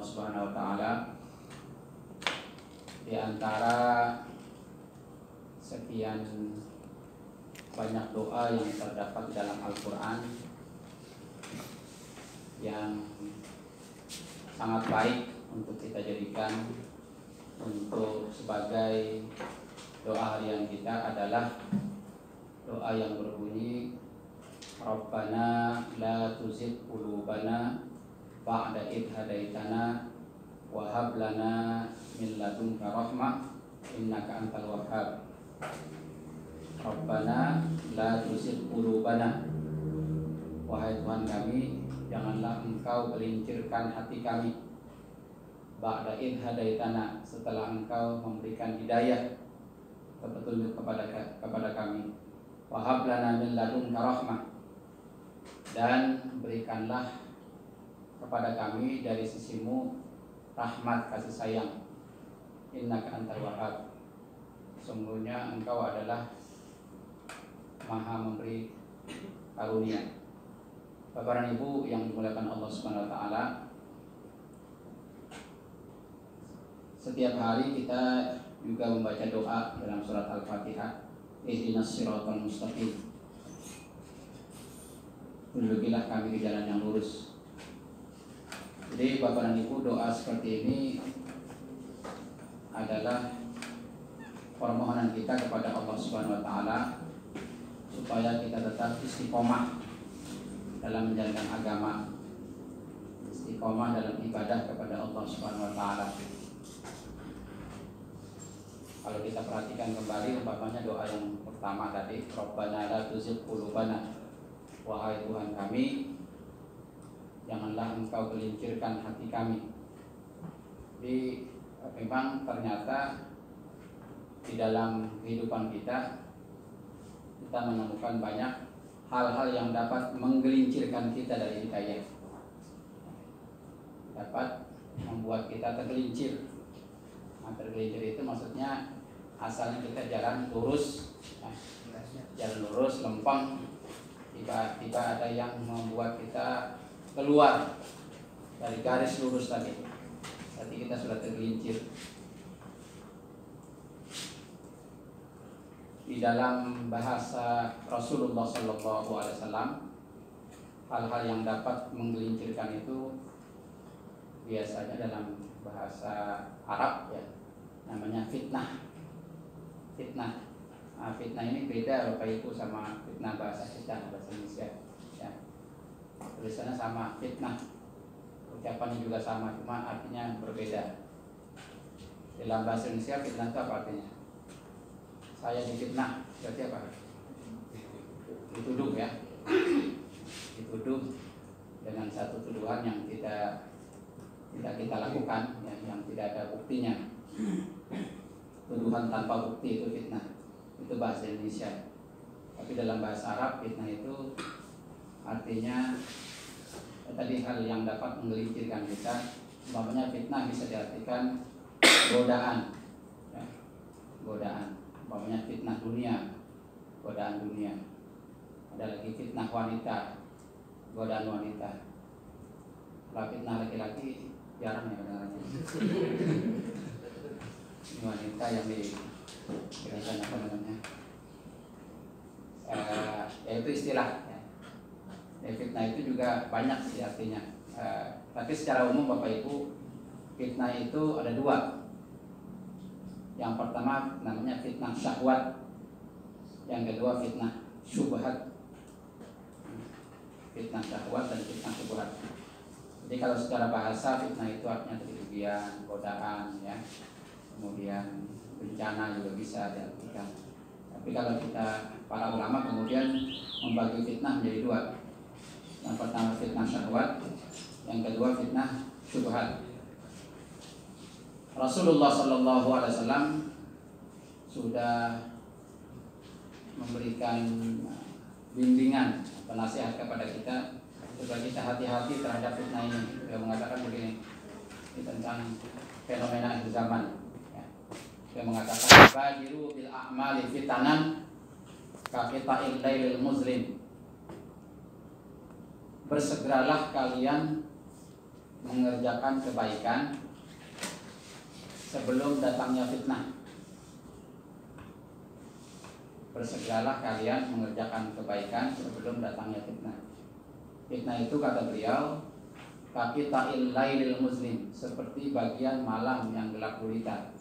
Allah Subhanahu wa taala. Di antara sekian banyak doa yang terdapat di dalam Al-Qur'an yang sangat baik untuk kita jadikan untuk sebagai doa harian kita adalah doa yang berbunyi Rabbana la tuzigh qulubana ba'da idh hadaitana wa hab lana min ladunka rahmah innaka antal wahhab. Rabbana la tuzigh qulubana, wahai Tuhan kami, janganlah Engkau gelincirkan hati kami. Ba'da idh hadaitana, setelah Engkau memberikan hidayah petunjuk kepada kami. Wa hab lana min ladunka rahmah, dan berikanlah kepada kami dari sisimu rahmat kasih sayang. Innaka antal wahhab, sungguhnya Engkau adalah Maha memberi karunia. Bapak dan Ibu yang dimuliakan Allah Subhanahu wa taala, setiap hari kita juga membaca doa dalam surat Al-Fatihah, ihdinas siratal mustaqim, tunjukilah kami di jalan yang lurus. Jadi Bapak dan Ibu, doa seperti ini adalah permohonan kita kepada Allah Subhanahu wa taala supaya kita tetap istiqomah dalam menjalankan agama, istiqomah dalam ibadah kepada Allah Subhanahu wa taala. Kalau kita perhatikan kembali umpamanya doa yang pertama tadi, Rabbana la tuzigh qulubana, wahai Tuhan kami, janganlah Engkau gelincirkan hati kami. Jadi memang ternyata di dalam kehidupan kita menemukan banyak hal-hal yang dapat menggelincirkan kita dari hidayah, dapat membuat kita tergelincir. Nah, tergelincir itu maksudnya asalnya kita jalan lurus, jalan lurus lempeng, tiba-tiba ada yang membuat kita keluar dari garis lurus tadi. Berarti kita sudah tergelincir. Di dalam bahasa Rasulullah SAW, hal-hal yang dapat menggelincirkan itu biasanya dalam bahasa Arab ya, namanya fitnah. Nah, fitnah ini beda Bapak Ibu sama fitnah bahasa kita, bahasa Indonesia ya. Tulisannya sama, fitnah, ucapannya juga sama, cuma artinya berbeda. Dalam bahasa Indonesia fitnah itu apa artinya? Saya difitnah, berarti apa? Dituduh ya, dituduh dengan satu tuduhan yang tidak kita lakukan ya, yang tidak ada buktinya. Tuduhan tanpa bukti itu fitnah, itu bahasa Indonesia. Tapi dalam bahasa Arab fitnah itu artinya tadi hal yang dapat menggelincirkan kita. Umpamanya fitnah bisa diartikan godaan ya, godaan. Umpamanya fitnah dunia, godaan dunia. Ada lagi fitnah wanita, godaan wanita. Kalau fitnah laki-laki jarang ya kadang-kadang. Ini wanita yang diberikan apa namanya? Yaitu istilah ya. Fitnah itu juga banyak sih artinya. Tapi secara umum Bapak Ibu, fitnah itu ada dua. Yang pertama namanya fitnah syahwat, yang kedua fitnah syubhat. Fitnah syahwat dan fitnah syubhat. Jadi kalau secara bahasa fitnah itu artinya kerugian, godaan ya. Kemudian bencana juga bisa diartikan. Tapi kalau kita para ulama kemudian membagi fitnah menjadi dua. Yang pertama fitnah syahwat, yang kedua fitnah syubhat. Rasulullah SAW sudah memberikan bimbingan atau nasihat kepada kita supaya kita hati-hati terhadap fitnah ini. Dia mengatakan begini, ini tentang fenomena akhir zaman ya. Dia mengatakan badiru bil a'mali fitanan ka qita'il lailil muzlim. Bersegeralah kalian mengerjakan kebaikan sebelum datangnya fitnah. Bersegeralah kalian mengerjakan kebaikan sebelum datangnya fitnah. Fitnah itu kata beliau, kaqita'il lailil muslim, seperti bagian malam yang gelap gulita.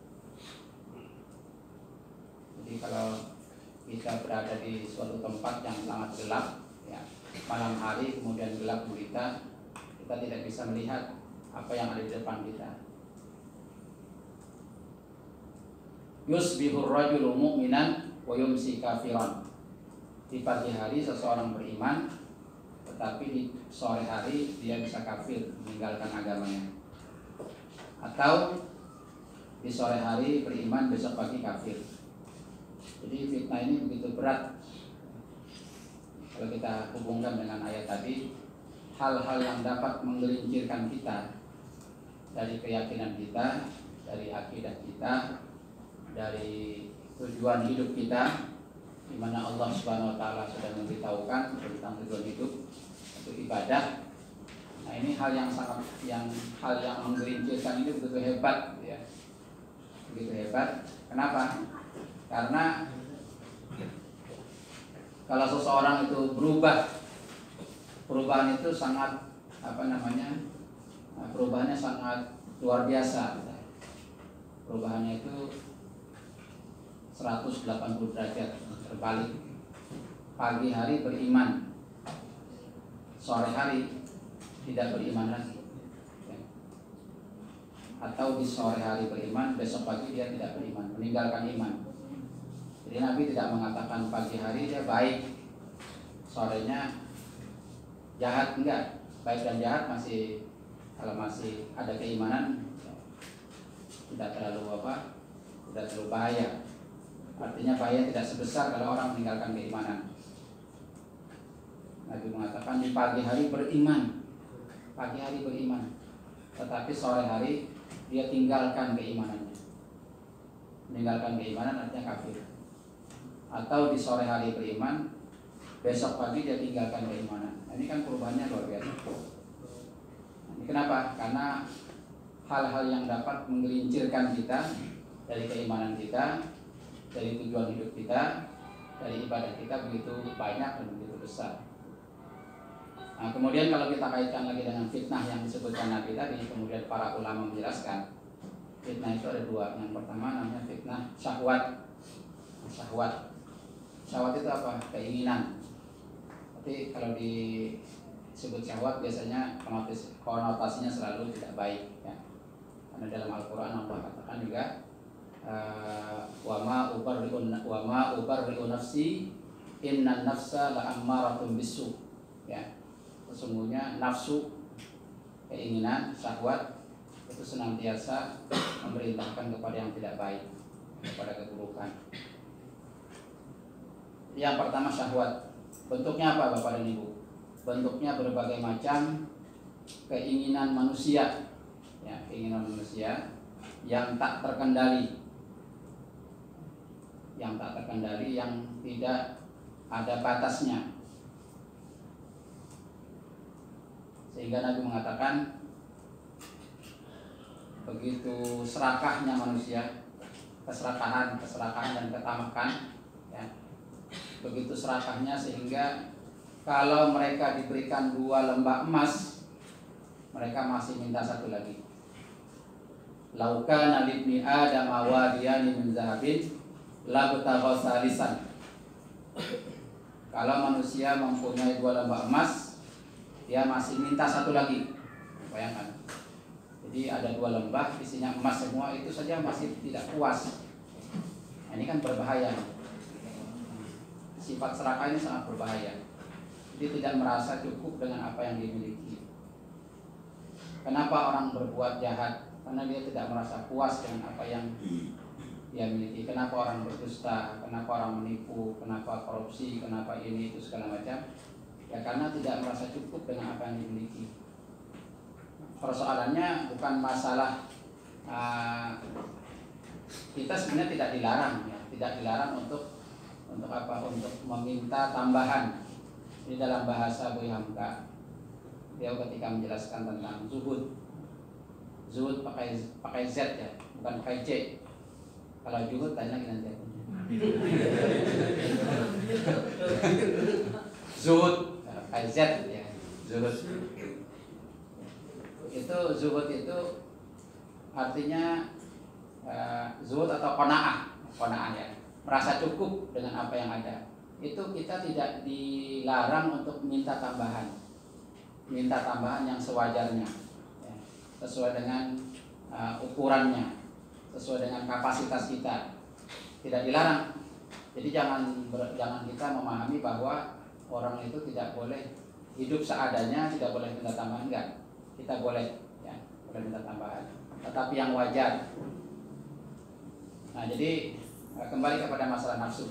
Jadi kalau kita berada di suatu tempat yang sangat gelap, ya, malam hari kemudian gelap gulita, kita tidak bisa melihat apa yang ada di depan kita. Yusbihur rajulu mu'minan wa yumsi kafiran. Di pagi hari seseorang beriman, tetapi di sore hari dia bisa kafir, meninggalkan agamanya. Atau di sore hari beriman, besok pagi kafir. Jadi fitnah ini begitu berat. Kalau kita hubungkan dengan ayat tadi, hal-hal yang dapat menggelincirkan kita dari keyakinan kita, dari akidah kita, dari tujuan hidup kita, di mana Allah Subhanahu wa taala sudah memberitahukan tentang tujuan hidup itu ibadah. Nah, ini hal yang menggelincirkan ini begitu hebat, ya. Begitu hebat. Kenapa? Karena kalau seseorang itu berubah, perubahan itu sangat perubahannya sangat luar biasa. Perubahannya itu 180 derajat terbalik. Pagi hari beriman, sore hari tidak beriman lagi. Atau di sore hari beriman, besok pagi dia tidak beriman, meninggalkan iman. Jadi Nabi tidak mengatakan pagi hari dia baik, sorenya jahat, enggak. Baik dan jahat masih, kalau masih ada keimanan, tidak terlalu bahaya. Artinya bahaya tidak sebesar kalau orang meninggalkan keimanan. Nabi mengatakan di pagi hari beriman, tetapi sore hari dia tinggalkan keimanannya. Meninggalkan keimanan artinya kafir. Atau di sore hari beriman, besok pagi dia tinggalkan keimanan. Nah, ini kan perubahannya luar biasa. Ini kenapa? Karena hal-hal yang dapat menggelincirkan kita dari keimanan kita, dari tujuan hidup kita, dari ibadah kita begitu banyak dan begitu besar. Nah, kemudian kalau kita kaitkan lagi dengan fitnah yang disebutkan Nabi tadi, kemudian para ulama menjelaskan fitnah itu ada dua. Yang pertama namanya fitnah syahwat. Syahwat itu apa? Keinginan. Tapi kalau disebut syahwat biasanya konotasinya selalu tidak baik, ya. Karena dalam Al-Quran Allah katakan juga wa ma ubarri'u nafsi innan nafsa la'ammaratun bisu, ya. Sesungguhnya nafsu, keinginan, syahwat itu senantiasa memerintahkan kepada yang tidak baik, kepada keburukan. Yang pertama syahwat. Bentuknya apa Bapak dan Ibu? Bentuknya berbagai macam keinginan manusia, ya, keinginan manusia yang tak terkendali, yang tidak ada batasnya. Sehingga Nabi mengatakan begitu serakahnya manusia, keserakahan dan ketamakan, ya. Begitu serakahnya sehingga kalau mereka diberikan 2 lembah emas, mereka masih minta satu lagi. Laukana libni adam awadiyani min zahabin labtagha salisan. Kalau manusia mempunyai 2 lembah emas, dia masih minta satu lagi. Bayangkan. Jadi ada 2 lembah isinya emas semua, itu saja masih tidak puas. Nah, ini kan berbahaya. Sifat serakah ini sangat berbahaya. Dia tidak merasa cukup dengan apa yang dimiliki. Kenapa orang berbuat jahat? Karena dia tidak merasa puas dengan apa yang dia miliki. Kenapa orang berdusta? Kenapa orang menipu? Kenapa korupsi? Kenapa ini itu segala macam? Ya karena tidak merasa cukup dengan apa yang dimiliki. Persoalannya bukan masalah kita sebenarnya tidak dilarang, ya, tidak dilarang untuk apa? Untuk meminta tambahan. Ini dalam bahasa Bu Hamka, beliau ketika menjelaskan tentang zuhud. Zuhud pakai Z ya, bukan pakai C. Kalau zuhud lain lagi nanti. Zuhud pakai Z ya, zuhud. Itu zuhud itu artinya zuhud atau qanaah ya, merasa cukup dengan apa yang ada. Itu kita tidak dilarang untuk minta tambahan yang sewajarnya ya, sesuai dengan ukurannya, sesuai dengan kapasitas kita, tidak dilarang. Jadi jangan kita memahami bahwa orang itu tidak boleh hidup seadanya, tidak boleh minta tambahan. Enggak, kita boleh ya, boleh minta tambahan, tetapi yang wajar. Nah, jadi kembali kepada masalah nafsu.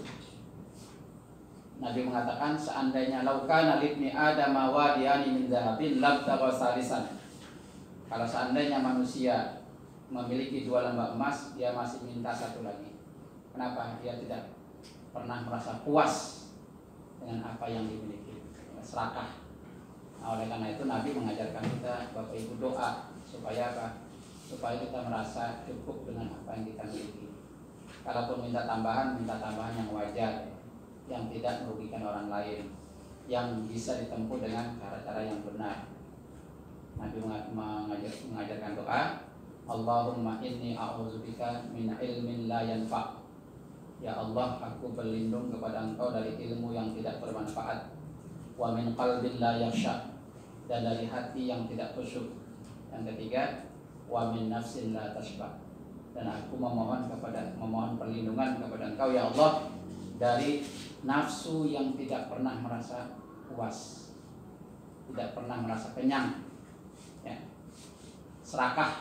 Nabi mengatakan, seandainya laukana libni adama wadiyani min zahabin labtagha salisan. Kalau seandainya manusia memiliki 2 lembah emas, dia masih minta satu lagi. Kenapa? Dia tidak pernah merasa puas dengan apa yang dimiliki, serakah. Nah, oleh karena itu Nabi mengajarkan kita, Bapak Ibu, doa supaya apa? Supaya kita merasa cukup dengan apa yang kita miliki. Kalaupun minta tambahan yang wajar, yang tidak merugikan orang lain, yang bisa ditempuh dengan cara-cara yang benar. Nabi mengajarkan doa, Allahumma inni a'udzubika min ilmin la yanfa'. Ya Allah, aku berlindung kepada Engkau dari ilmu yang tidak bermanfaat, wa min qalbin la yakhsha, dan dari hati yang tidak khusyuk. Yang ketiga, wa min nafsin la tashba, dan aku memohon perlindungan kepada Engkau ya Allah dari nafsu yang tidak pernah merasa puas, tidak pernah merasa kenyang ya. Serakah.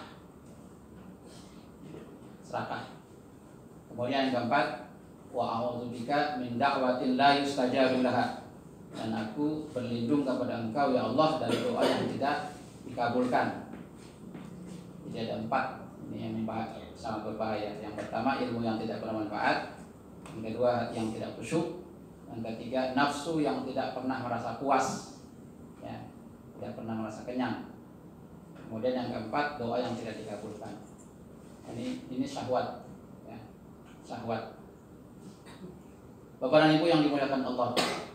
Kemudian yang keempat, wa a'udzubika min da'watin la yustajabu laha, dan aku berlindung kepada Engkau ya Allah dari doa yang tidak dikabulkan. Jadi ada 4 ini yang sangat berbahaya. Yang pertama, ilmu yang tidak bermanfaat. Yang kedua, hati yang tidak khusyuk. Yang ketiga, nafsu yang tidak pernah merasa puas ya, tidak pernah merasa kenyang. Kemudian yang keempat, doa yang tidak dikabulkan. Ini syahwat ya, syahwat. Bapak dan Ibu yang dimuliakan Allah,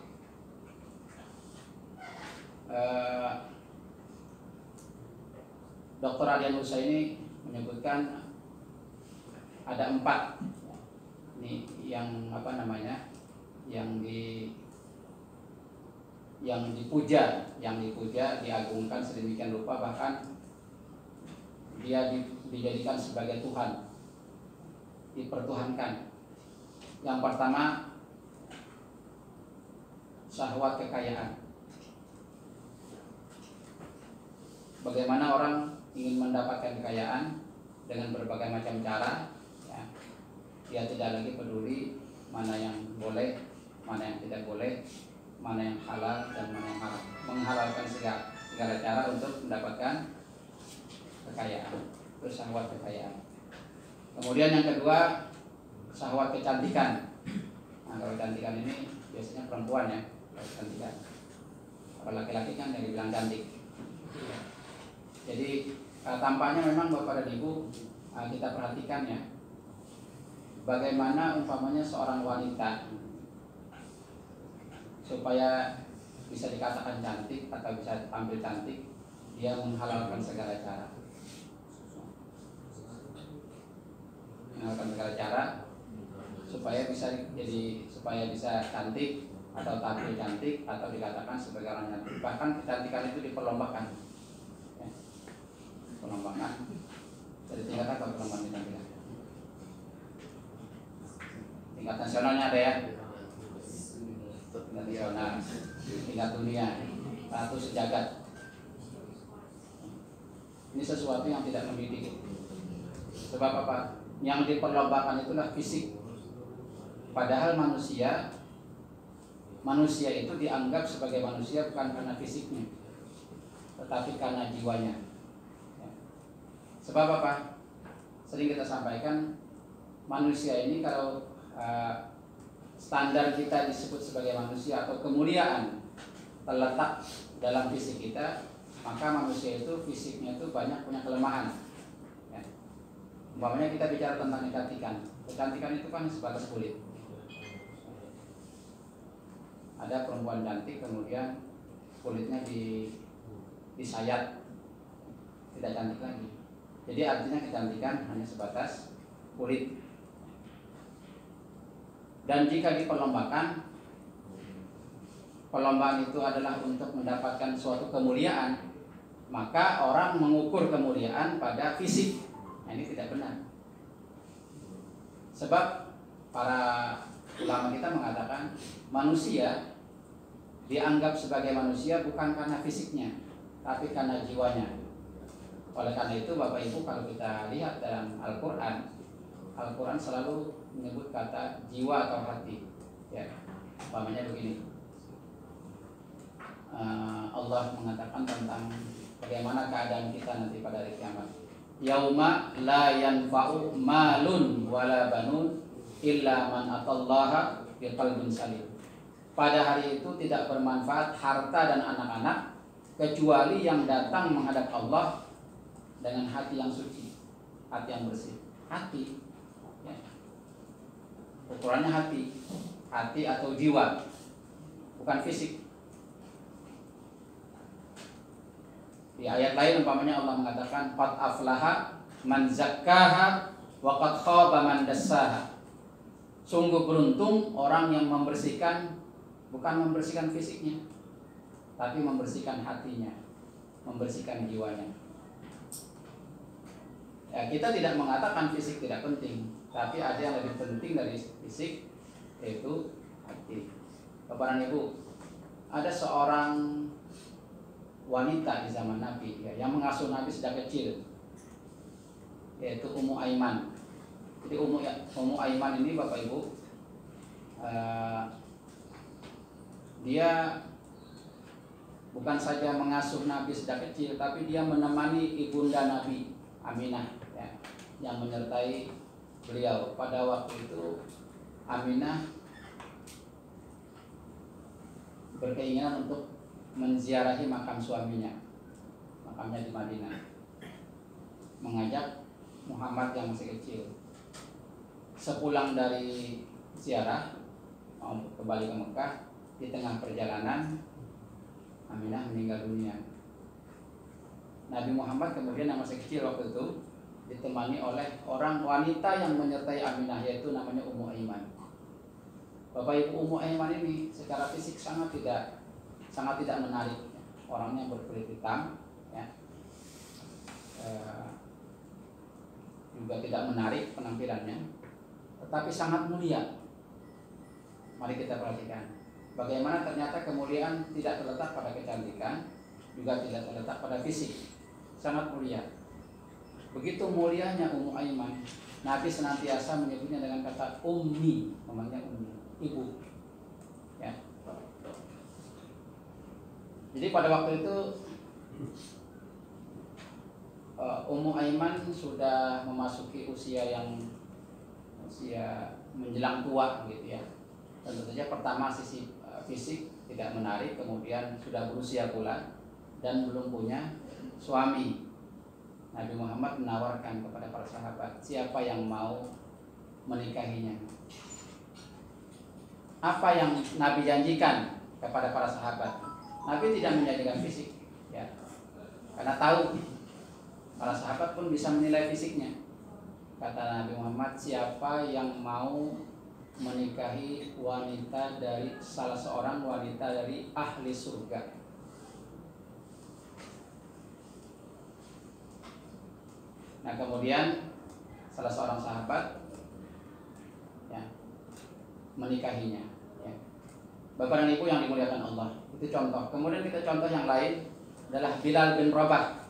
Dr. Aryan Husaini menyebutkan ada 4 ini yang yang dipuja, diagungkan sedemikian rupa, bahkan dia dijadikan sebagai Tuhan, dipertuhankan. Yang pertama, syahwat kekayaan. Bagaimana orang ingin mendapatkan kekayaan dengan berbagai macam cara ya. Dia tidak lagi peduli mana yang boleh, mana yang tidak boleh, mana yang halal dan mana yang haram. Menghalalkan segala cara untuk mendapatkan kekayaan. Itu syahwat kekayaan. Kemudian yang kedua, syahwat kecantikan. Nah, kalau kecantikan ini biasanya perempuan ya, kecantikan. Kalau laki-laki kan yang dibilang cantik. Jadi tampaknya memang Bapak dan Ibu, kita perhatikan ya, bagaimana umpamanya seorang wanita supaya bisa dikatakan cantik atau bisa tampil cantik, dia menghalalkan segala cara. Menghalalkan segala cara supaya bisa cantik atau tampil cantik atau dikatakan sebagai orang cantik. Bahkan kecantikan itu diperlombakan. Ya. Perlombakan. Jadi tingkat apa perlombaan kecantikan? Tingkat nasionalnya ada ya. Tingkat nasional, tingkat dunia, ratu sejagat. Ini sesuatu yang tidak mendidik. Sebab apa? Yang diperlombakan itulah fisik. Padahal manusia itu dianggap sebagai manusia bukan karena fisiknya, tetapi karena jiwanya. Sebab apa? Sering kita sampaikan, manusia ini kalau standar kita disebut sebagai manusia atau kemuliaan terletak dalam fisik kita, maka manusia itu fisiknya itu banyak punya kelemahan. Ya. Umpamanya kita bicara tentang kecantikan itu kan sebatas kulit. Ada perempuan cantik kemudian kulitnya disayat, tidak cantik lagi. Jadi artinya kecantikan hanya sebatas kulit. Dan jika diperlombakan, perlombaan itu adalah untuk mendapatkan suatu kemuliaan, maka orang mengukur kemuliaan pada fisik. Nah, ini tidak benar. Sebab para ulama kita mengatakan manusia dianggap sebagai manusia bukan karena fisiknya, tapi karena jiwanya. Oleh karena itu Bapak Ibu, kalau kita lihat dalam Al-Quran selalu menyebut kata jiwa atau hati. Ya, umpamanya begini. Allah mengatakan tentang bagaimana keadaan kita nanti pada hari kiamat. Yauma la yanfa'u malun wala banun illa man atallaha biqalbin salim. Pada hari itu tidak bermanfaat harta dan anak-anak kecuali yang datang menghadap Allah dengan hati yang suci, hati yang bersih. Hati, ya. Ukurannya hati atau jiwa, bukan fisik. Di ayat lain umpamanya Allah mengatakan qad aflaha man zakkaha wa qad khaba man dassaha. Sungguh beruntung orang yang membersihkan, bukan membersihkan fisiknya, tapi membersihkan hatinya, membersihkan jiwanya. Ya, kita tidak mengatakan fisik tidak penting, tapi ada yang lebih penting dari fisik, yaitu hati. Bapak dan Ibu, ada seorang wanita di zaman Nabi, ya, yang mengasuh Nabi sejak kecil, yaitu Ummu Aiman. Jadi Ummu Aiman ini Bapak Ibu, dia bukan saja mengasuh Nabi sejak kecil, tapi dia menemani ibunda Nabi Aminah, ya, yang menyertai beliau. Pada waktu itu Aminah berkeinginan untuk menziarahi makam suaminya, makamnya di Madinah, mengajak Muhammad yang masih kecil. Sepulang dari ziarah mau kembali ke Mekah, di tengah perjalanan Aminah meninggal dunia. Nabi Muhammad kemudian yang masih kecil waktu itu ditemani oleh orang wanita yang menyertai Aminah, yaitu namanya Ummu Aiman. Bapak Ibu, Ummu Aiman ini secara fisik sangat tidak menarik. Orangnya berkulit hitam, ya. Juga tidak menarik penampilannya, tetapi sangat mulia. Mari kita perhatikan bagaimana ternyata kemuliaan tidak terletak pada kecantikan, juga tidak terletak pada fisik. Sangat mulia. Begitu mulianya Ummu Aiman, Nabi senantiasa menyebutnya dengan kata ummi, namanya ummi, ibu. Ya. Jadi pada waktu itu Ummu Aiman sudah memasuki usia menjelang tua gitu ya. Tentu saja pertama sisi fisik tidak menarik, kemudian sudah berusia pula dan belum punya suami. Nabi Muhammad menawarkan kepada para sahabat, siapa yang mau menikahinya? Apa yang Nabi janjikan kepada para sahabat? Nabi tidak menjanjikan fisik, ya, karena tahu para sahabat pun bisa menilai fisiknya. Kata Nabi Muhammad, siapa yang mau menikahi wanita dari salah seorang wanita dari ahli surga? Nah kemudian salah seorang sahabat, ya, menikahinya, ya. Bapak dan Ibu yang dimuliakan Allah, itu contoh. Kemudian kita contoh yang lain adalah Bilal bin Rabah.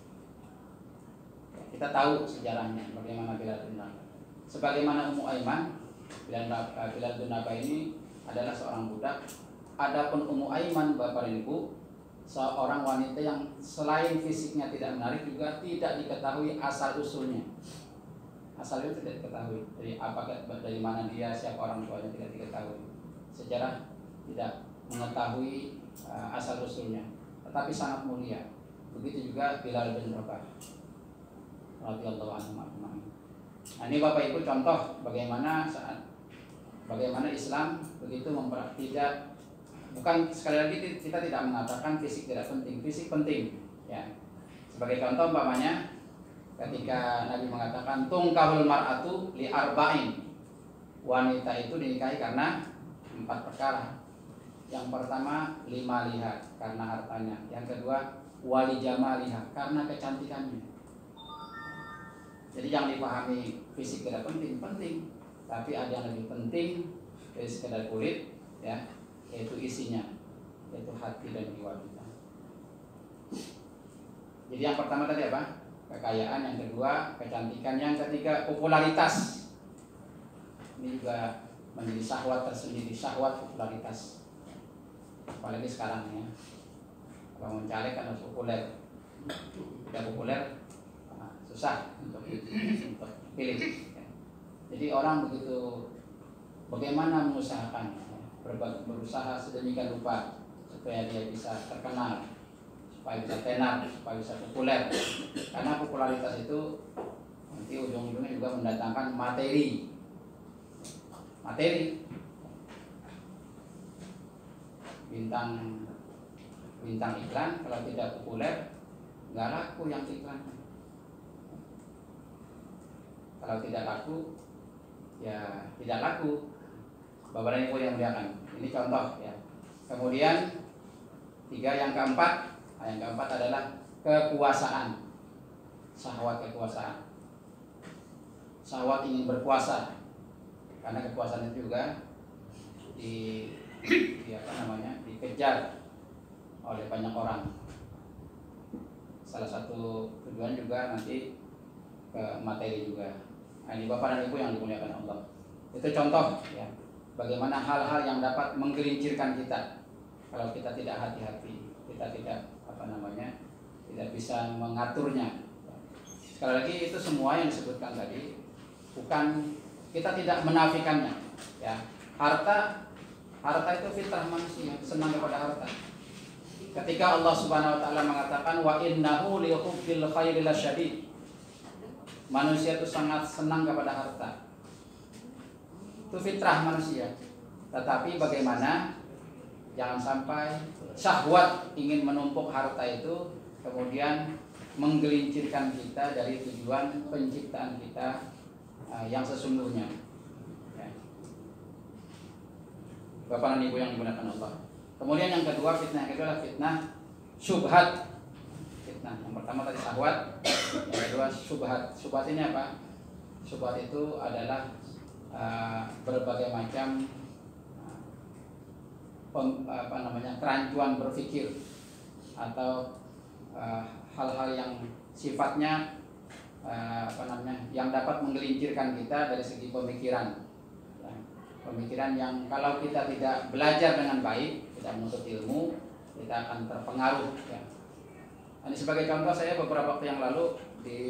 Kita tahu sejarahnya bagaimana Bilal bin Rabah. Sebagaimana Ummu Aiman, Bilal bin Rabah ini adalah seorang budak. Adapun Ummu Aiman, Bapak dan Ibu, seorang wanita yang selain fisiknya tidak menarik, juga tidak diketahui asal usulnya. Asalnya tidak diketahui, dari mana dia, siapa orang tuanya tidak diketahui. Sejarah tidak mengetahui asal usulnya, tetapi sangat mulia. begitu juga Bilal bin Rabah radhiyallahu anhu ajma'in. Nah, ini Bapak Ibu contoh bagaimana Islam begitu tidak, bukan, sekali lagi kita tidak mengatakan fisik tidak penting, fisik penting ya. Sebagai contoh umpamanya ketika Nabi mengatakan tungkahul mar'atu li arba'in, wanita itu dinikahi karena 4 perkara. Yang pertama lima liha, karena hartanya. Yang kedua wali jamaliha, karena kecantikannya. Jadi yang dipahami fisik tidak penting, tapi ada yang lebih penting dari sekedar kulit ya, yaitu isinya, yaitu hati dan jiwa kita. Jadi yang pertama tadi apa? Kekayaan, yang kedua kecantikan, yang ketiga popularitas. Ini juga menjadi syahwat tersendiri, syahwat popularitas. Apalagi sekarang ya, kalau mau caleg kan harus populer. Tidak populer susah untuk pilih. Jadi orang begitu bagaimana mengusahakan, berusaha sedemikian rupa supaya dia bisa terkenal, supaya bisa tenar, supaya bisa populer. Karena popularitas itu nanti ujung-ujungnya juga mendatangkan materi. Bintang iklan kalau tidak populer nggak laku yang iklan. Kalau tidak laku ya tidak laku. Bapak dan Ibu yang muliakan, ini contoh ya. Kemudian yang keempat adalah kekuasaan. Syahwat kekuasaan. Syahwat ingin berkuasa. Karena kekuasaan itu juga dikejar oleh banyak orang. Salah satu tujuan juga nanti ke materi juga. Nah, ini Bapak dan Ibu yang dimuliakan Allah. Itu contoh ya, bagaimana hal-hal yang dapat menggelincirkan kita kalau kita tidak hati-hati, kita tidak tidak bisa mengaturnya. Sekali lagi itu semua yang disebutkan tadi bukan, kita tidak menafikannya ya. Harta itu fitrah manusia, senang kepada harta. Ketika Allah Subhanahu wa taala mengatakan wa innahu li hubbil khairi lasyadid, manusia itu sangat senang kepada harta. Itu fitrah manusia. Tetapi bagaimana jangan sampai syahwat ingin menumpuk harta itu kemudian menggelincirkan kita dari tujuan penciptaan kita yang sesungguhnya ya. Bapak dan Ibu yang digunakan Allah. Kemudian yang kedua, fitnah adalah fitnah syubhat. Fitnah yang pertama tadi syahwat, yang kedua syubhat. Syubhat ini apa? Syubhat itu adalah berbagai macam kerancuan berpikir atau hal-hal yang sifatnya yang dapat menggelincirkan kita dari segi pemikiran. Pemikiran yang kalau kita tidak belajar dengan baik, tidak menuntut ilmu, kita akan terpengaruh ya. Ini sebagai contoh, saya beberapa waktu yang lalu di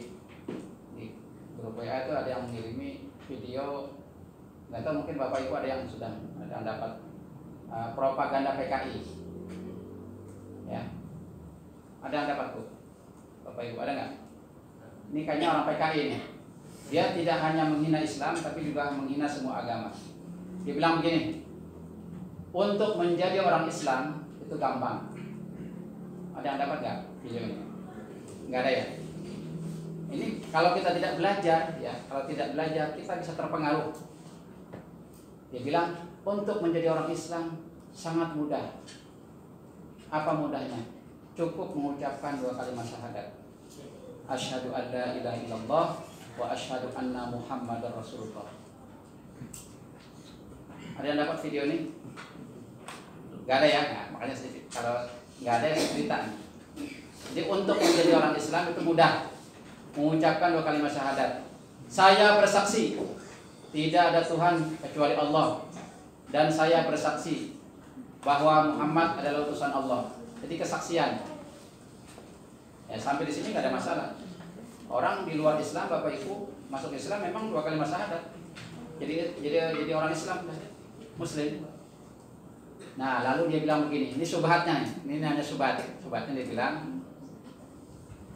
grup WA itu ada yang mengirimi video, nggak tahu mungkin Bapak Ibu ada yang sudah dapat propaganda PKI ya. Ada yang dapat tuh Bapak Ibu, ada nggak? Ini kayaknya orang PKI ini. Dia tidak hanya menghina Islam tapi juga menghina semua agama. Dia bilang begini, untuk menjadi orang Islam itu gampang. Ada yang dapat nggak video ini? Nggak ada ya. Ini kalau kita tidak belajar ya, kalau tidak belajar kita bisa terpengaruh. Dia bilang untuk menjadi orang Islam sangat mudah. Apa mudahnya? Cukup mengucapkan 2 kalimat syahadat. Asyhadu an la ilaha illallah wa asyhadu anna Muhammadar Rasulullah. Ada yang dapat video ini? Gak ada ya? Nah, makanya sedikit. Kalau gak ada ya cerita. Jadi untuk menjadi orang Islam itu mudah. Mengucapkan 2 kalimat syahadat. Saya bersaksi tidak ada Tuhan kecuali Allah, dan saya bersaksi bahwa Muhammad adalah utusan Allah. Jadi kesaksian. Ya, sampai di sini nggak ada masalah. Orang di luar Islam, Bapak Ibu masuk Islam memang 2 kalimat syahadat. Jadi orang Islam, Muslim. Nah, lalu dia bilang begini, ini syubhatnya, ini hanya syubhat. Syubhatnya dia bilang,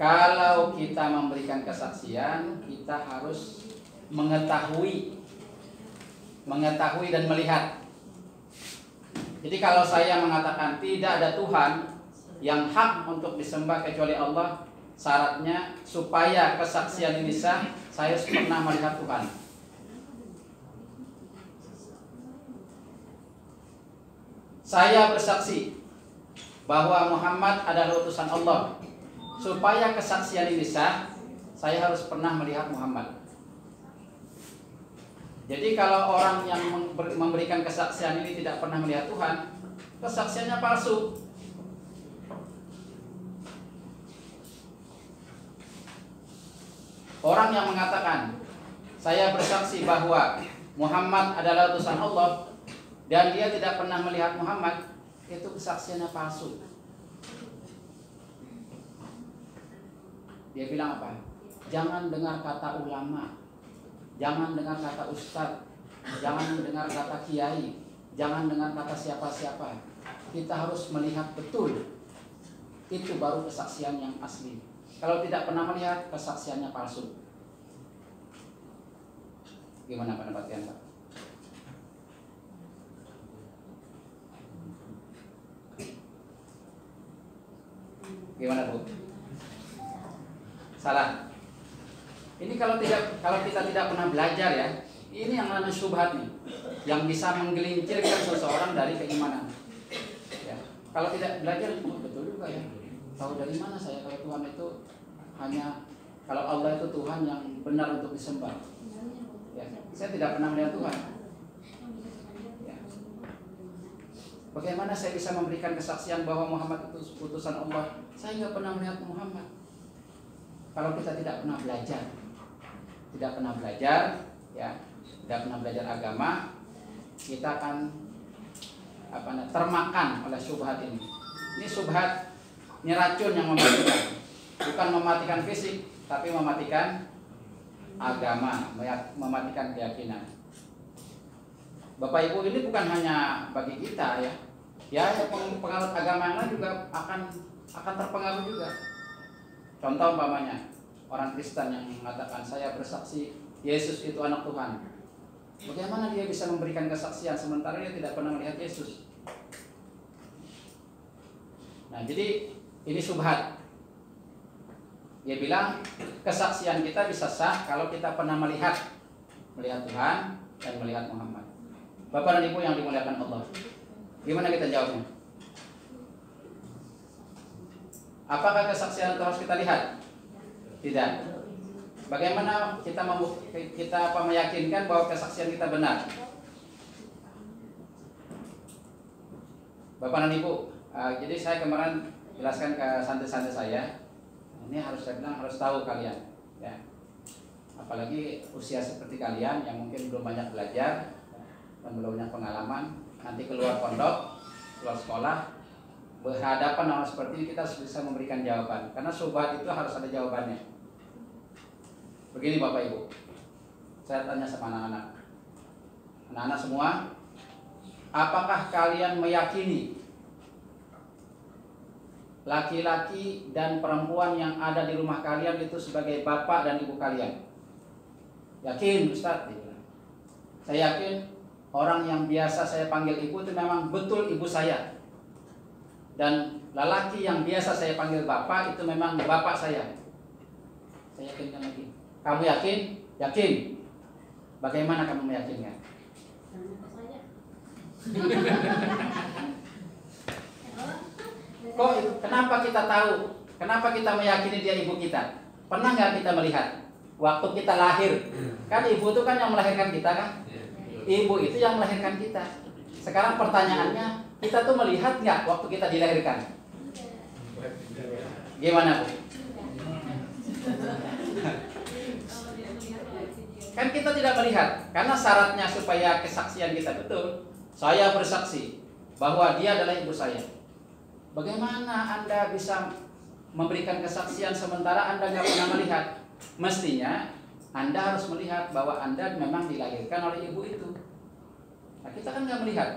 Kalau kita memberikan kesaksian, kita harus mengetahui dan melihat. Jadi kalau saya mengatakan tidak ada Tuhan yang hak untuk disembah kecuali Allah, syaratnya supaya kesaksian ini sah, saya harus pernah melihat Tuhan. Saya bersaksi bahwa Muhammad adalah utusan Allah. Supaya kesaksian ini sah, saya harus pernah melihat Muhammad. Jadi kalau orang yang memberikan kesaksian ini tidak pernah melihat Tuhan, kesaksiannya palsu. Orang yang mengatakan, saya bersaksi bahwa Muhammad adalah utusan Allah, dan dia tidak pernah melihat Muhammad, itu kesaksiannya palsu. Dia bilang apa? Jangan dengar kata ulama, jangan dengar kata ustadz, jangan dengar kata kiai, jangan dengar kata siapa-siapa. Kita harus melihat betul. Itu baru kesaksian yang asli. Kalau tidak pernah melihat, kesaksiannya palsu. Gimana pendapat kalian, Pak? Gimana, Bu? Salah. Ini kalau kita tidak pernah belajar ya, ini yang namanya syubhat nih, yang bisa menggelincirkan seseorang dari keimanan. Ya. Kalau tidak belajar, betul juga ya. Tahu dari mana saya kalau Tuhan itu hanya, kalau Allah itu Tuhan yang benar untuk disembah. Ya. Saya tidak pernah melihat Tuhan. Ya. Bagaimana saya bisa memberikan kesaksian bahwa Muhammad itu utusan Allah? Saya nggak pernah melihat Muhammad. Kalau kita tidak pernah belajar, ya, tidak pernah belajar agama, kita akan termakan oleh syubhat ini. Ini syubhat, ini racun yang mematikan, bukan mematikan fisik, tapi mematikan agama, mematikan keyakinan. Bapak Ibu, ini bukan hanya bagi kita ya, pengaruh agama yang lain juga akan terpengaruh juga. Contoh umpamanya orang Kristen yang mengatakan saya bersaksi Yesus itu anak Tuhan. Bagaimana dia bisa memberikan kesaksian sementara dia tidak pernah melihat Yesus? Nah, jadi ini syubhat. Dia bilang kesaksian kita bisa sah kalau kita pernah melihat Tuhan dan melihat Muhammad. Bapak dan Ibu yang dimuliakan Allah, gimana kita jawabnya? Apakah kesaksian itu harus kita lihat? Tidak. Bagaimana kita meyakinkan bahwa kesaksian kita benar? Bapak dan Ibu, jadi saya kemarin jelaskan ke santri-santri saya, ini harus saya bilang harus tahu kalian, ya. Apalagi usia seperti kalian yang mungkin belum banyak belajar dan belum banyak pengalaman, nanti keluar pondok, keluar sekolah, berhadapan dengan seperti ini kita bisa memberikan jawaban. Karena syubhat itu harus ada jawabannya. Begini Bapak Ibu, saya tanya sama anak-anak semua, apakah kalian meyakini laki-laki dan perempuan yang ada di rumah kalian itu sebagai bapak dan ibu kalian? Yakin Ustaz? Saya yakin orang yang biasa saya panggil ibu itu memang betul ibu saya. Dan lelaki yang biasa saya panggil bapak itu memang bapak saya. Saya yakinkan lagi. Kamu yakin? Yakin. Bagaimana kamu meyakinkan? Kok kenapa kita tahu? Kenapa kita meyakini dia ibu kita? Pernah nggak kita melihat waktu kita lahir? Kan ibu itu kan yang melahirkan kita kan? Ibu itu yang melahirkan kita. Sekarang pertanyaannya, kita tuh melihat nggak waktu kita dilahirkan? Gimana Bu? Kan kita tidak melihat, karena syaratnya supaya kesaksian kita betul. Saya bersaksi bahwa dia adalah ibu saya. Bagaimana Anda bisa memberikan kesaksian sementara Anda nggak pernah melihat? Mestinya Anda harus melihat bahwa Anda memang dilahirkan oleh ibu itu. Nah, kita kan nggak melihat.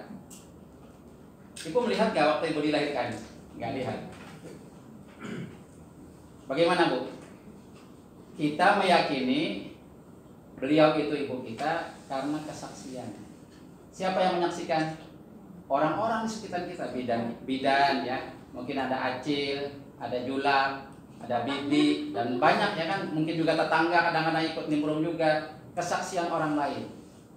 Ibu melihat nggak waktu ibu dilahirkan? Nggak lihat. Bagaimana Bu? Kita meyakini beliau itu ibu kita karena kesaksian. Siapa yang menyaksikan? Orang-orang di sekitar kita, bidan ya. Mungkin ada acil, ada julak, ada bibi, dan banyak ya kan. Mungkin juga tetangga kadang-kadang ikut nimbrung juga. Kesaksian orang lain.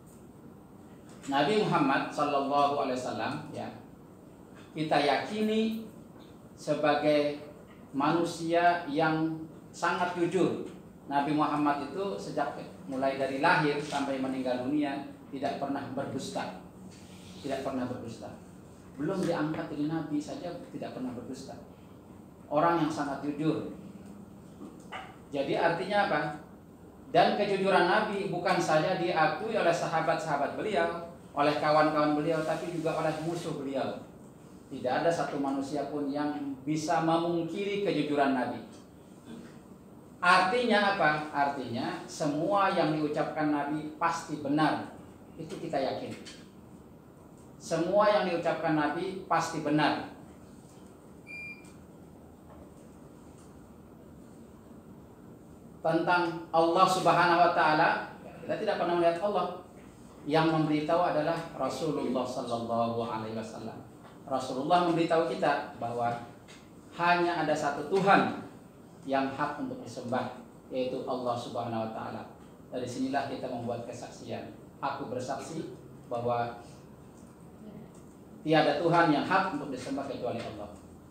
Nabi Muhammad SAW ya, kita yakini sebagai manusia yang sangat jujur. Nabi Muhammad itu sejak mulai dari lahir sampai meninggal dunia tidak pernah berdusta. Tidak pernah berdusta. Belum diangkat jadi nabi saja tidak pernah berdusta. Orang yang sangat jujur. Jadi artinya apa? Dan kejujuran Nabi bukan saja diakui oleh sahabat-sahabat beliau, oleh kawan-kawan beliau, tapi juga oleh musuh beliau. Tidak ada satu manusia pun yang bisa memungkiri kejujuran Nabi. Artinya apa? Artinya semua yang diucapkan Nabi pasti benar. Itu kita yakin. Semua yang diucapkan Nabi pasti benar. Tentang Allah Subhanahu wa taala, kita tidak pernah melihat Allah. Yang memberitahu adalah Rasulullah sallallahu alaihi wasallam. Rasulullah memberitahu kita bahwa hanya ada satu Tuhan yang hak untuk disembah, yaitu Allah Subhanahu wa taala. Dari sinilah kita membuat kesaksian. Aku bersaksi bahwa tiada Tuhan yang hak untuk disembah kecuali Allah.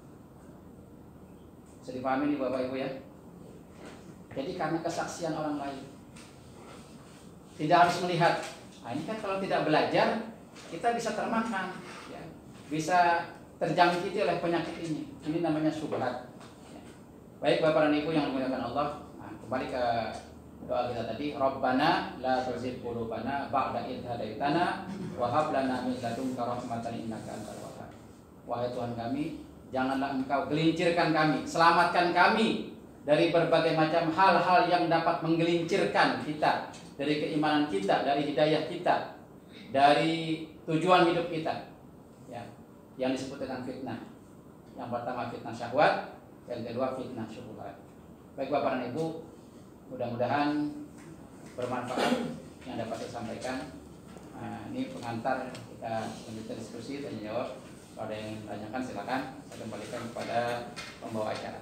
Bisa dipahami nih Bapak Ibu ya? Jadi karena kesaksian orang lain. Tidak harus melihat. Nah, ini kan kalau tidak belajar, kita bisa termakan, ya. Bisa terjangkiti oleh penyakit ini. Ini namanya syubhat. Ya. Baik Bapak dan Ibu yang dimuliakan Allah. Nah, kembali ke doa kita tadi. Rabbana la tuzigh qulubana ba'da idh hadaitana wa hab lana min ladunka rahmatan innaka antal wahhab. Wahai Tuhan kami, janganlah Engkau gelincirkan kami, selamatkan kami dari berbagai macam hal-hal yang dapat menggelincirkan kita dari keimanan kita, dari hidayah kita, dari tujuan hidup kita, ya, yang disebut dengan fitnah. Yang pertama fitnah syahwat, yang kedua fitnah syubhat. Baik Bapak dan Ibu, mudah-mudahan bermanfaat yang dapat saya sampaikan. Nah, ini pengantar kita lanjutkan diskusi dan jawab. Kalau ada yang tanyakan silakan, saya kembalikan kepada pembawa acara.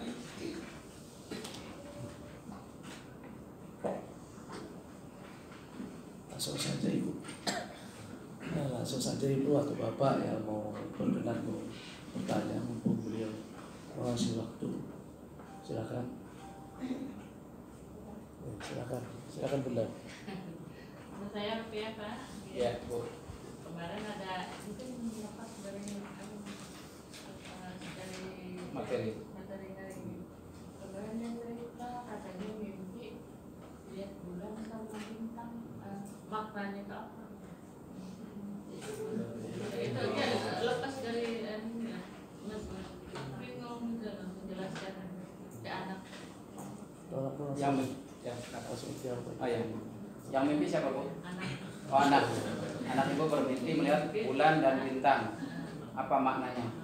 Langsung saja Ibu. Nah, langsung saja Ibu atau Bapak yang mau berkenan mau bertanya mumpung beliau mengasih waktu. Silakan. Silakan Bunda. Menurut saya ya Pak. Ya Bu. Kemarin ada itu lepas dari Materi dari kemarin yang cerita katanya mimpi lihat bulan sama bintang, maknanya itu apa? Itu ya lepas dari bingung menjelaskan ke anak. Yang ya, oh ya. Yang mimpi siapa Bu? Anak. Oh anak. Anak Ibu bermimpi melihat bulan dan bintang. Apa maknanya?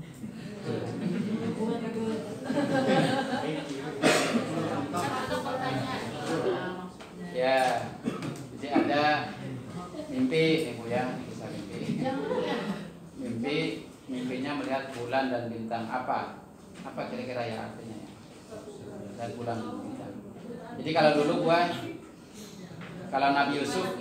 Ya, jadi ada mimpi Ibu ya, bisa mimpi. Mimpinya melihat bulan dan bintang. Apa kira-kira ya artinya ya? Melihat bulan dan bintang. Jadi kalau dulu kalau Nabi Yusuf,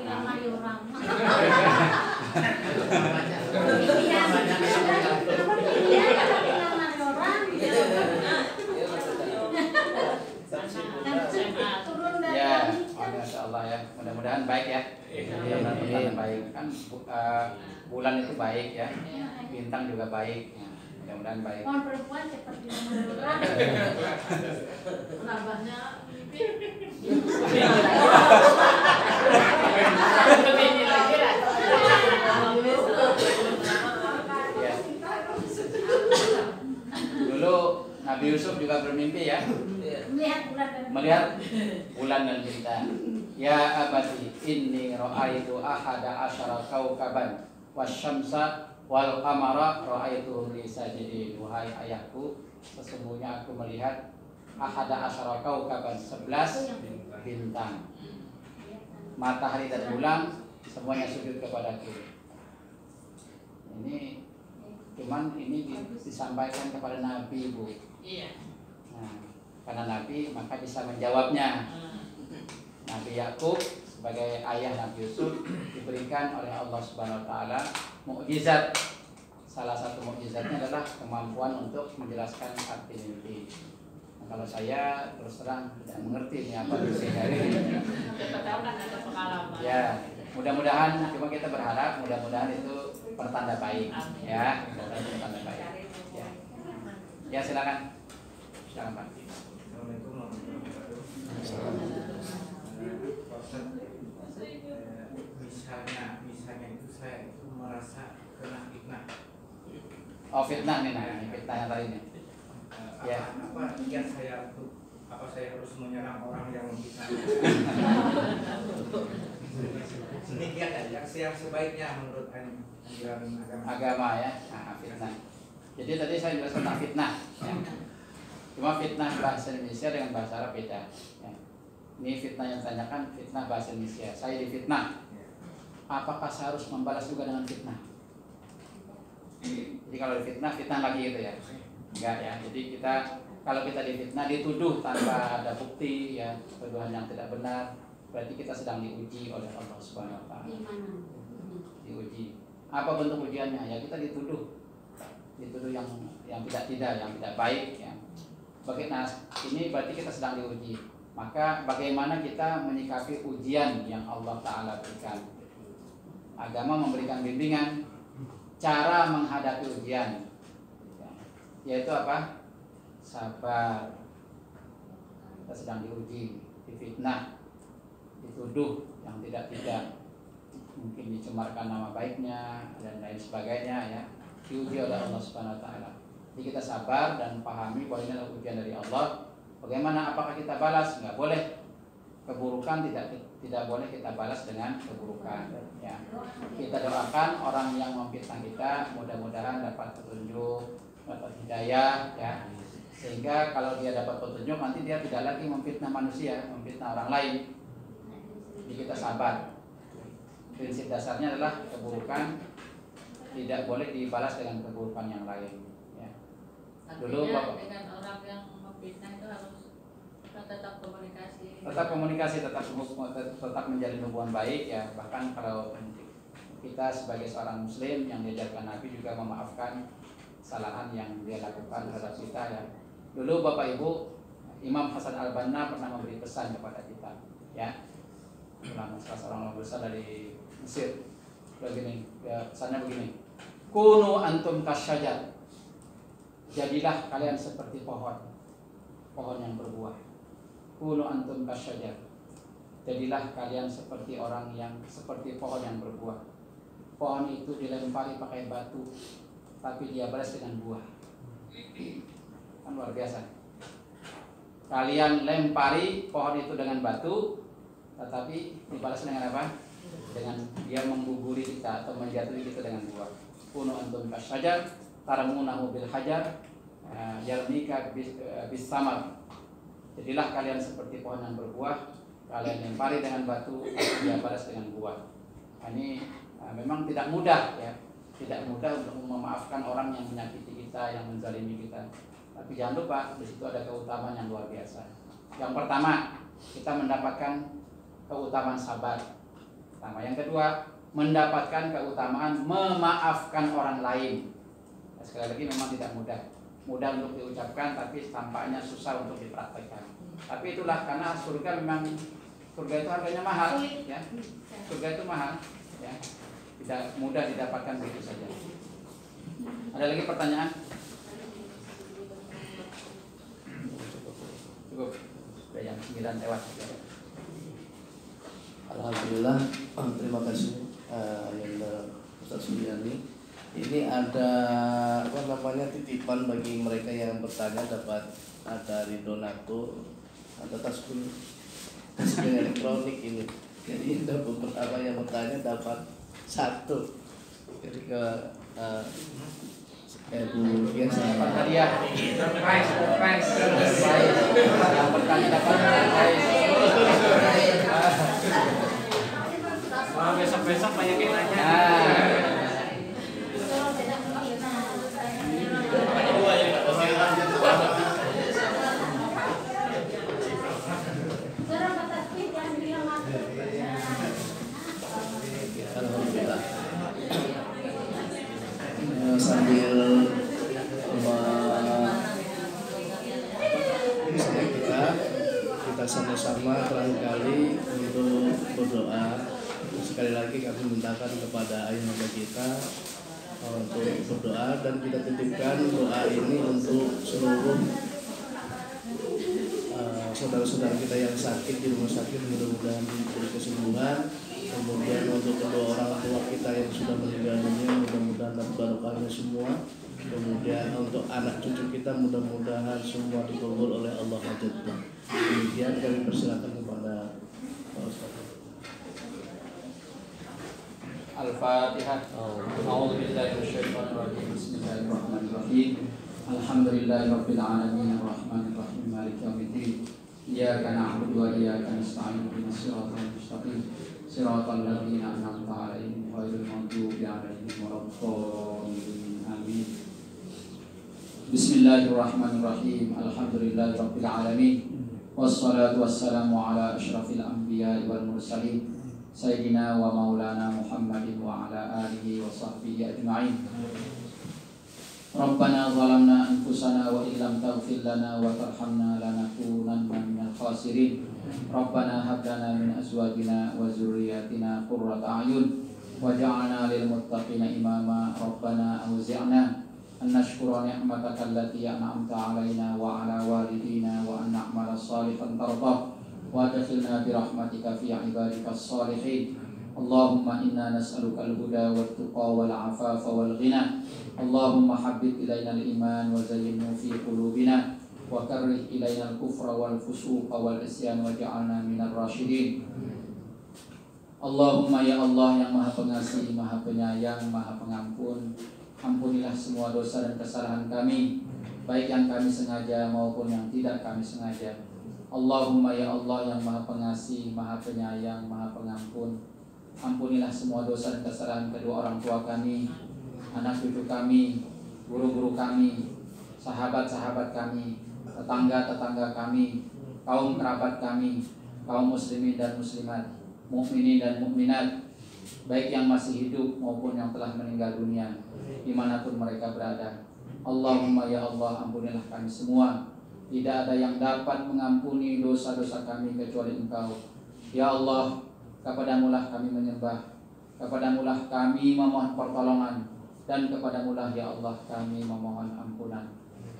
ya, Masya Allah ya, mudah-mudahan baik ya, mudah-mudahan baik kan, bulan itu baik ya, bintang juga baik, mudah-mudahan baik. Orang perempuan seperti orang, nambahnya Ya. Dulu Nabi Yusuf juga bermimpi ya, melihat bulan dan bintang. Ya abadi inni ra'aitu ahada asyara kaukaban wasyamsa wal qamara ra'aitu li sajidin. Wahai ayahku, sesungguhnya aku melihat ahada asyara kaukaban, 11 bintang. Matahari dan bulan semuanya sujud kepadaku. Ini cuman ini disampaikan kepada Nabi, Bu. Iya. Nah, karena Nabi maka bisa menjawabnya. Nabi Yakub sebagai ayah Nabi Yusuf diberikan oleh Allah Subhanahu wa taala mukjizat. Salah satu mukjizatnya adalah kemampuan untuk menjelaskan arti mimpi. Nah, kalau saya terus terang tidak mengerti ini apa isinya. Siapa tahu kan ada pengalaman. Ya, mudah-mudahan cuma kita berharap mudah-mudahan itu pertanda baik. Ya, pertanda baik. Ya, ya silakan. Silakan Pak. Assalamualaikum warahmatullahi wabarakatuh. Misalnya itu saya itu merasa kena fitnah. Oh, fitnah nih, nah, ini fitnah yang tadi nih. Ya. Apa niat saya untuk apa saya harus menyerang orang yang bisa niat aja yang sebaiknya menurut anjuran Agama ya, nah, fitnah. Jadi tadi saya jelaskan tentang fitnah. Ya. Cuma fitnah bahasa Indonesia dengan bahasa Arab beda. Ya. Ini fitnah yang ditanyakan fitnah bahasa Indonesia. Saya difitnah. Apakah saya harus membalas juga dengan fitnah? Jadi kalau difitnah, fitnah lagi gitu ya? Enggak ya. Jadi kalau kita difitnah, dituduh tanpa ada bukti ya, tuduhan yang tidak benar, berarti kita sedang diuji oleh Allah Subhanahu wa taala. Diuji. Apa bentuk ujiannya? Ya kita dituduh yang tidak baik ya. Bagaimana ini berarti kita sedang diuji. Maka bagaimana kita menyikapi ujian yang Allah Ta'ala berikan? Agama memberikan bimbingan cara menghadapi ujian, yaitu apa? Sabar. Kita sedang diuji, difitnah, dituduh yang tidak, mungkin dicemarkan nama baiknya dan lain sebagainya ya. Diuji oleh Allah Subhanahu wa taala. Jadi kita sabar dan pahami bahwa ini adalah ujian dari Allah. Bagaimana apakah kita balas? Enggak boleh. Keburukan tidak boleh kita balas dengan keburukan ya. Kita doakan orang yang memfitnah kita mudah-mudahan dapat petunjuk, dapat hidayah ya. Sehingga kalau dia dapat petunjuk nanti dia tidak lagi memfitnah manusia, memfitnah orang lain. Jadi kita sabar. Prinsip dasarnya adalah keburukan tidak boleh dibalas dengan keburukan yang lain ya. Dulu Bapak dengan orang yang memfitnah itu harus tetap komunikasi. Tetap menjalin hubungan baik ya. Bahkan kalau kita sebagai seorang muslim yang diajarkan Nabi juga memaafkan kesalahan yang dia lakukan terhadap kita ya. Dulu Bapak Ibu Imam Hasan Al-Banna pernah memberi pesan kepada kita ya. Salah seorang ulama besar dari Mesir. Begini, ya, pesannya begini. Kunu antum kasyajar. Jadilah kalian seperti pohon yang berbuah. Kunu antum kasyajar. Jadilah kalian seperti seperti pohon yang berbuah. Pohon itu dilempari pakai batu, tapi dia balas dengan buah. Kan luar biasa. Kalian lempari pohon itu dengan batu, tetapi dibalas dengan apa? Dengan dia mengguguri kita atau menjatuhi kita dengan buah. Kunu antum kasyajar, tarmunahu bil hajar, yarmika bis samar. Jadilah kalian seperti pohon yang berbuah, kalian lempari dengan batu, dia balas dengan buah. Ini memang tidak mudah ya, tidak mudah untuk memaafkan orang yang menyakiti kita, yang menzalimi kita. Tapi jangan lupa di situ ada keutamaan yang luar biasa. Yang pertama, kita mendapatkan keutamaan sabar. Yang kedua, mendapatkan keutamaan memaafkan orang lain. Sekali lagi memang tidak mudah untuk diucapkan, tapi tampaknya susah untuk dipraktekkan. Tapi itulah karena surga itu harganya mahal ya. Surga itu mahal ya. Tidak mudah didapatkan begitu saja. Ada lagi pertanyaan? Cukup. Sudah jam 9 lewat. Alhamdulillah, terima kasih yang Ustaz Suryani. Ini ada titipan bagi mereka yang bertanya, dapat ada donatur atau tasbih elektronik ini. Jadi ada beberapa yang bertanya dapat satu. Jadi Bu Dian Dapat sama hadiah. Surprise. Yang pertama dapat surprise. Besok banyakin aja. Nah, Alhamdulillah. Sambil bersama kita sama-sama terakhir kali untuk berdoa. Sekali lagi kami mintakan kepada ayahanda kita untuk berdoa, dan kita titipkan doa ini untuk seluruh saudara-saudara kita yang sakit di rumah sakit, mudah-mudahan diberi kesembuhan. Kemudian untuk kedua orang tua kita yang sudah meninggal dunia, mudah-mudahan dapat barokahnya semua. Kemudian untuk anak cucu kita, mudah-mudahan semua dikabul oleh Allah hajatnya. Kemudian kami persilakan kepada Pak Ustaz. Al-Fatihah. A'udzu billahi minasyaitonir rajim. Bismillahirrahmanirrahim. Alhamdulillahirabbil alamin arrahmanir rahim maliki yaumiddin. Iyyaka na'budu wa iyyaka nasta'in ihdinas siratal mustaqim. Siratal ladzina an'amta 'alaihim ghairil maghdubi 'alaihim waladdallin. Amin. Bismillahirrahmanirrahim. Alhamdulillahirabbil alamin. Wassalatu wassalamu ala asyrafil anbiya'i wal mursalin. Sayyidina wa maulana Muhammadin wa ala alihi wa sahbihi ajma'in. Rabbana zalamna anfusana wa illam taghfir lana wa tarhamna lanakunanna minal khasirin. Rabbana hab lana min azwajina wa dzurriyyatina qurrata a'yun waj'alna lil muttaqina imama. Rabbana auzi'na an nashkura ni'mataka allati an'amta 'alaina wa 'ala walidina wa an na'mala shalihan tardah wa adkhilna bi rahmatika fi 'ibadikas shalihin. Allahumma inna nas'aluka al-huda wat tuqa wal 'afafa wal ghina. Allahumma habbib ilaina al-iman wa zayyinhu fi qulubina wa karrih ilaina al-kufra wal fusuqa wal isyan waj'alna minar rasyidin. Allahumma ya Allah yang Maha Pengasih, Maha Penyayang, Maha Pengampun, ampunilah semua dosa dan kesalahan kami, baik yang kami sengaja maupun yang tidak kami sengaja. Allahumma ya Allah yang Maha Pengasih, Maha Penyayang, Maha Pengampun, ampunilah semua dosa dan kesalahan kedua orang tua kami, anak cucu kami, guru-guru kami, sahabat-sahabat kami, tetangga-tetangga kami, kaum kerabat kami, kaum muslimin dan muslimat, mukminin dan mukminat, baik yang masih hidup maupun yang telah meninggal dunia, dimanapun mereka berada. Allahumma ya Allah, ampunilah kami semua. Tidak ada yang dapat mengampuni dosa-dosa kami kecuali Engkau. Ya Allah, kepadamulah kami menyembah, kepadamulah kami memohon pertolongan, dan kepadamulah ya Allah kami memohon ampunan.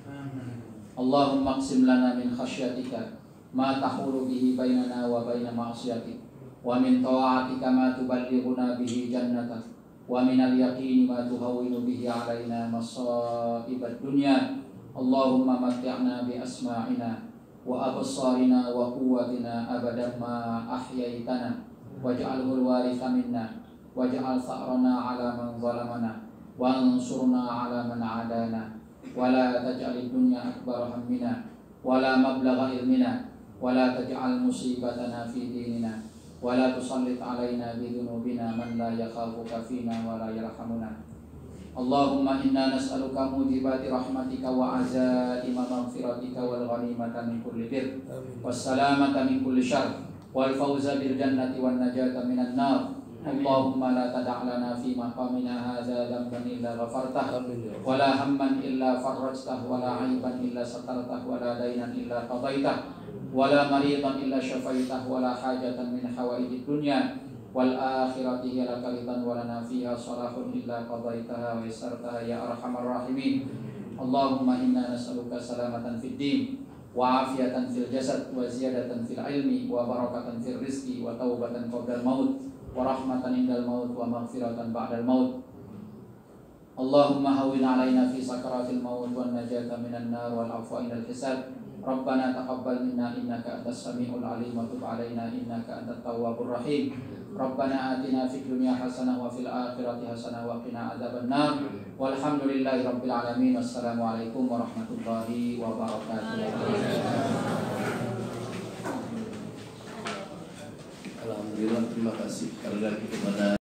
Allahumma qsim lana min khasyatika ma tahulu bihi bainana wa baina ma'siyatik, wa min ta'atika ma tuballighuna bihi jannatak, wa min al-yaqini ma tuhawwinu bihi alaina masa'ibad dunya. Allahumma matti'na bi asma'ina wa absarina wa quwwatina abadan ma ahyaitana waj'alhu al-waritha minna waj'al tha'rana 'ala man zalamana wansurna 'ala man 'adana wa la taj'alid dunya akbar hammina wa la mablagha ilmina wa la taj'al musibatana fi dinina wa la tusallit 'alaina bi dhunubina man la yakhafuka fina wa la yarhamuna. Allahumma inna nas'aluka mujibati rahmatika wa azaima maghfiratika wal ghanimata min kulli bir was salamata min kulli syarr wal fawza bil jannati wan najata minan nar. Allahumma la tada' lana fi maqamina hadza dhanban illa ghafartah wa la hamman illa farajtah wa la 'aiban illa satartah wa la daynan illa qadaitah wa la maridan illa syafaitah wa la hajatan min hawaijid dunya wal akhirati hiya laka ridan wa lana fiha salahun illa qadaitaha wa yassartaha ya arhamar rahimin. Allahumma inna nas'aluka salamatan fid din wa afiyatan fil jasad wa ziyadatan fil ilmi wa barakatan fil rizqi wa taubatan qabla al maut wa rahmatan indal maut wa maghfiratan ba'dal maut. Allahumma hawwin 'alaina fi sakaratil maut wan najata minan nar wal 'afwa indal hisab Rabbana taqabbal minna innaka antas samiul alim wa tub alaina innaka antat tawwabur rahim. Rabbana atina fid dunya hasanah wa fil akhirati hasanah wa qina adzabannar. Walhamdulillahi rabbil alamin. Wassalamualaikum warahmatullahi wabarakatuh. Alhamdulillah, terima kasih kepada